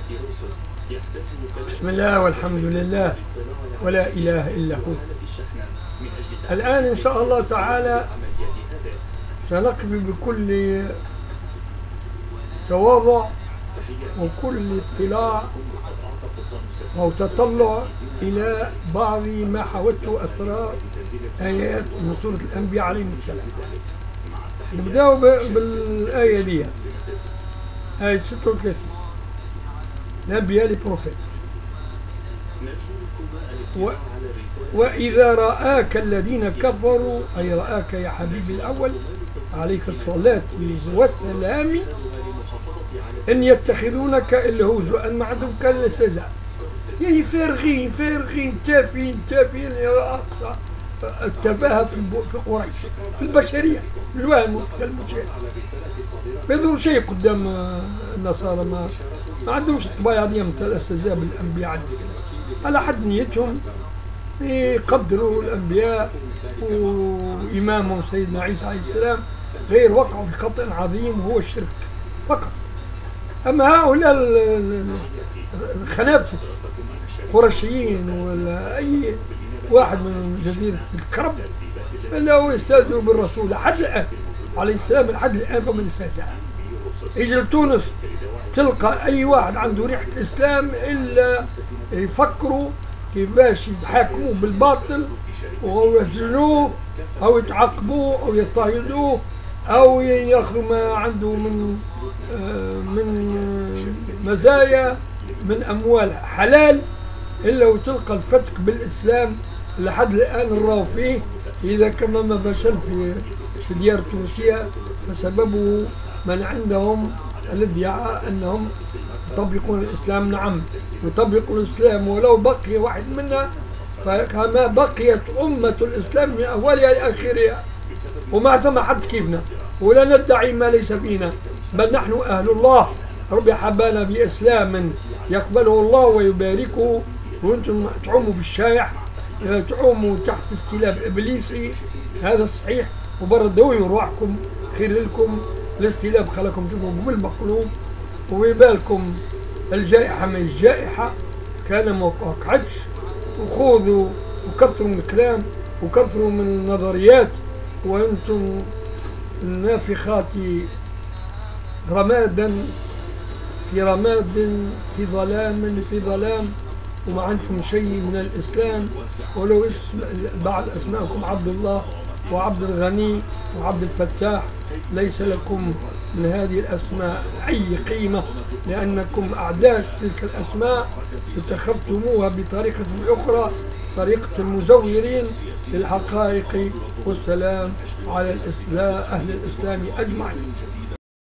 بسم الله والحمد لله ولا إله إلا هو. الآن إن شاء الله تعالى سنقف بكل تواضع وكل اطلاع أو تطلع إلى بعض ما حوته أسرار آيات من سورة الأنبياء عليهم السلام. نبدأ بالآية دي، آية 36، الأنبياء لبروفيت. وإذا رآك الذين كفروا، أي رآك يا حبيبي الأول عليك الصلاة والسلام، إن يتخذونك إلا هزوا، ما عندهم كالاستهزاء، يعني فارغين تافهين يا أقصى التفاهة في قريش، في البشرية، الوهم كالمجاز، ما يدرون شيء قدام النصارى، ما عندهمش الطبيعة دي مثل الاستهزاء بالأنبياء عليهم السلام، على حد نيتهم يقدروا الأنبياء وإمامهم سيدنا عيسى عليه السلام، غير وقعوا في خطأ عظيم وهو الشرك فقط. أما هؤلاء الخنافس قرشيين ولا أي واحد من جزيرة الكرب إلا هو يستهزئوا بالرسول لحد الآن عليه السلام، لحد الآن فمن الاستهزاء. يجي لتونس تلقى أي واحد عنده ريحة الإسلام إلا يفكروا كيفاش يتحاكموا بالباطل ويسجنوه أو يتعاقبوه أو يضطهدوه أو يأخذوا ما عنده من مزايا من أموال حلال، إلا وتلقى الفتك بالإسلام لحد الآن نراو فيه. إذا كما ما فشل في ديار تونسية فسببه من عندهم الادعاء أنهم يطبقون الإسلام. نعم يطبقون الإسلام ولو بقي واحد منا، فكما بقيت أمة الإسلام من أولها لآخرها، وما ثم حد كيفنا، ولا ندعي ما ليس فينا، بل نحن أهل الله. ربي حبانا بإسلام يقبله الله ويباركه، وأنتم تعوموا في الشايح، تعوموا تحت استلاف إبليسي، هذا صحيح، وبردوا روحكم، خير لكم الاستلاف خلكم تفهموا بالمقلوب، وبالكم الجائحة من الجائحة كان ما وقعتش، وخذوا وكثروا من الكلام وكثروا من النظريات، وأنتم النافخات رمادا في رماد في ظلام وما عندكم شيء من الإسلام. ولو اسم بعد أسماءكم عبد الله وعبد الغني وعبد الفتاح، ليس لكم من هذه الأسماء أي قيمة، لأنكم أعداء تلك الأسماء اتخذتموها بطريقة أخرى، طريقة المزورين للحقائق. والسلام على الإسلام، أهل الإسلام أجمعين.